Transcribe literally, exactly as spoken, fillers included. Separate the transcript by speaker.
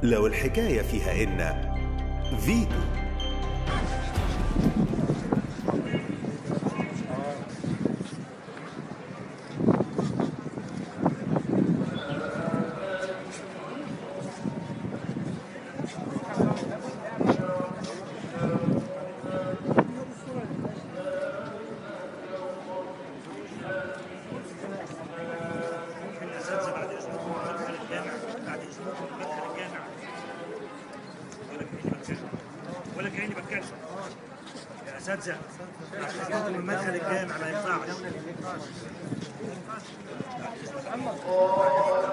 Speaker 1: لو الحكاية فيها إن فيتو.
Speaker 2: ولا كأني بتكلم يا اساتذه، عشان من مدخل الجامع ما ينفعش.